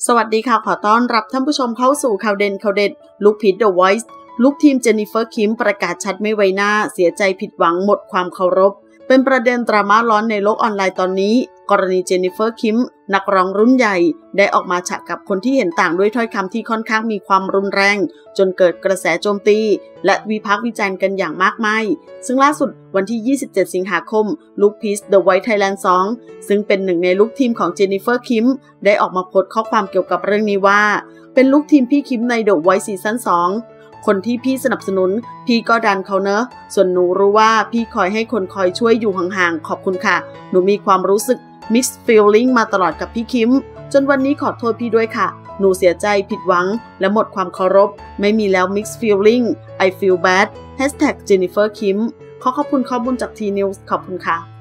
สวัสดีค่ะขอต้อนรับท่านผู้ชมเข้าสู่ข่าวเด่นข่าวเด็ดลูกพีช The Voice ลูกทีมเจนนิเฟอร์คิมประกาศชัดไม่ไว้หน้าเสียใจผิดหวังหมดความเคารพเป็นประเด็นดราม่าร้อนในโลกออนไลน์ตอนนี้กรณีเจนนิเฟอร์คิมนักร้องรุ่นใหญ่ได้ออกมาฉะกับคนที่เห็นต่างด้วยถ้อยคำที่ค่อนข้างมีความรุนแรงจนเกิดกระแสโจมตีและวิพากษ์วิจารณ์กันอย่างมากมายซึ่งล่าสุดวันที่ 27 สิงหาคมลูกพีช The Voice Thailand 2 ซึ่งเป็นหนึ่งในลูกทีมของเจนนิเฟอร์คิมได้ออกมาโพสต์ข้อความเกี่ยวกับเรื่องนี้ว่าเป็นลูกทีมพี่คิมใน The Voice ซีซั่น 2คนที่พี่สนับสนุนพี่ก็ดันเขาเนอะส่วนหนูรู้ว่าพี่คอยให้คนคอยช่วยอยู่ห่างๆขอบคุณค่ะหนูมีความรู้สึก mixed feeling มาตลอดกับพี่คิมจนวันนี้ขอโทษพี่ด้วยค่ะหนูเสียใจผิดหวังและหมดความเคารพไม่มีแล้ว mixed feeling I feel bad #Jennifer Kim ขอบคุณข้อมูลจาก T News ขอบคุณค่ะ